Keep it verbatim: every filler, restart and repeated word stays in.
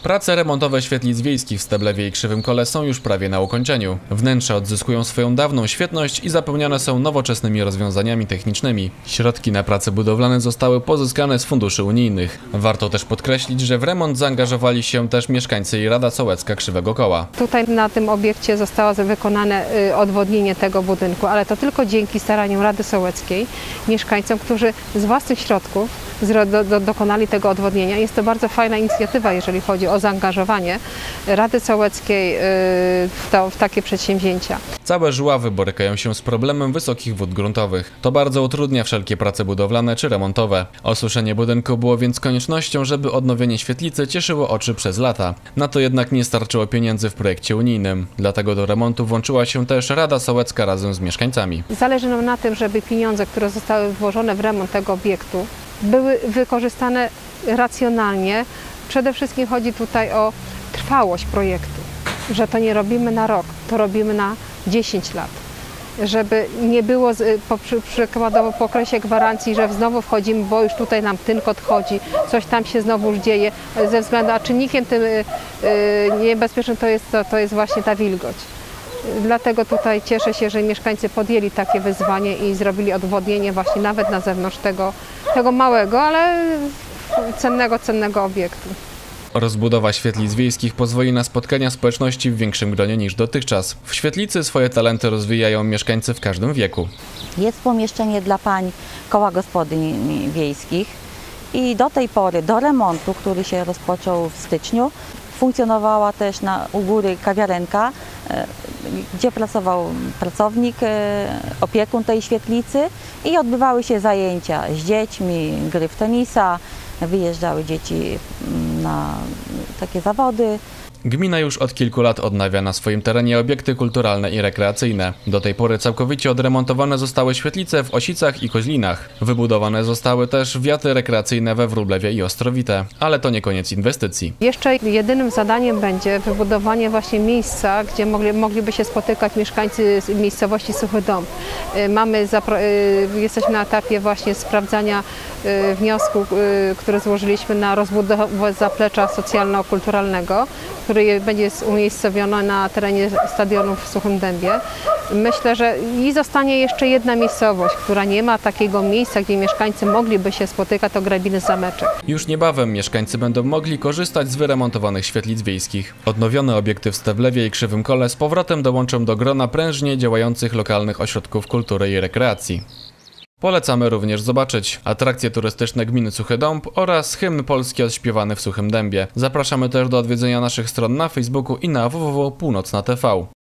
Prace remontowe świetlic wiejskich w Steblewie i Krzywym Kole są już prawie na ukończeniu. Wnętrza odzyskują swoją dawną świetność i zapełniane są nowoczesnymi rozwiązaniami technicznymi. Środki na prace budowlane zostały pozyskane z funduszy unijnych. Warto też podkreślić, że w remont zaangażowali się też mieszkańcy i Rada Sołecka Krzywego Koła. Tutaj na tym obiekcie zostało wykonane odwodnienie tego budynku, ale to tylko dzięki staraniom Rady Sołeckiej, mieszkańcom, którzy z własnych środków do, do, dokonali tego odwodnienia. Jest to bardzo fajna inicjatywa, jeżeli chodzi o zaangażowanie Rady Sołeckiej w, to, w takie przedsięwzięcia. Całe Żuławy borykają się z problemem wysokich wód gruntowych. To bardzo utrudnia wszelkie prace budowlane czy remontowe. Osuszenie budynku było więc koniecznością, żeby odnowienie świetlicy cieszyło oczy przez lata. Na to jednak nie starczyło pieniędzy w projekcie unijnym. Dlatego do remontu włączyła się też Rada Sołecka razem z mieszkańcami. Zależy nam na tym, żeby pieniądze, które zostały włożone w remont tego obiektu, były wykorzystane racjonalnie. Przede wszystkim chodzi tutaj o trwałość projektu, że to nie robimy na rok, to robimy na dziesięć lat. Żeby nie było po, przykładowo po okresie gwarancji, że znowu wchodzimy, bo już tutaj nam tynk odchodzi, coś tam się znowu już dzieje, ze względu, a czynnikiem tym yy, niebezpiecznym to jest, to, to jest właśnie ta wilgoć. Dlatego tutaj cieszę się, że mieszkańcy podjęli takie wyzwanie i zrobili odwodnienie właśnie nawet na zewnątrz tego, tego małego, ale cennego, cennego obiektu. Rozbudowa świetlic wiejskich pozwoli na spotkania społeczności w większym gronie niż dotychczas. W świetlicy swoje talenty rozwijają mieszkańcy w każdym wieku. Jest pomieszczenie dla pań Koła Gospodyń Wiejskich i do tej pory, do remontu, który się rozpoczął w styczniu, funkcjonowała też na, u góry kawiarenka, gdzie pracował pracownik, opiekun tej świetlicy i odbywały się zajęcia z dziećmi, gry w tenisa, wyjeżdżały dzieci na takie zawody. Gmina już od kilku lat odnawia na swoim terenie obiekty kulturalne i rekreacyjne. Do tej pory całkowicie odremontowane zostały świetlice w Osicach i Koźlinach. Wybudowane zostały też wiaty rekreacyjne we Wróblewie i Ostrowite, ale to nie koniec inwestycji. Jeszcze jedynym zadaniem będzie wybudowanie właśnie miejsca, gdzie mogli, mogliby się spotykać mieszkańcy z miejscowości Suchy Dąb. Mamy, jesteśmy na etapie właśnie sprawdzania wniosku, który złożyliśmy na rozbudowę zaplecza socjalno-kulturalnego, który będzie umiejscowiony na terenie stadionu w Suchym Dębie. Myślę, że i zostanie jeszcze jedna miejscowość, która nie ma takiego miejsca, gdzie mieszkańcy mogliby się spotykać, to Grabiny Zameczek. Już niebawem mieszkańcy będą mogli korzystać z wyremontowanych świetlic wiejskich. Odnowione obiekty w Steblewie i Krzywym Kole z powrotem dołączą do grona prężnie działających lokalnych ośrodków kultury i rekreacji. Polecamy również zobaczyć atrakcje turystyczne gminy Suchy Dąb oraz hymn polski odśpiewany w Suchym Dębie. Zapraszamy też do odwiedzenia naszych stron na Facebooku i na w w w kropka północna kropka t v.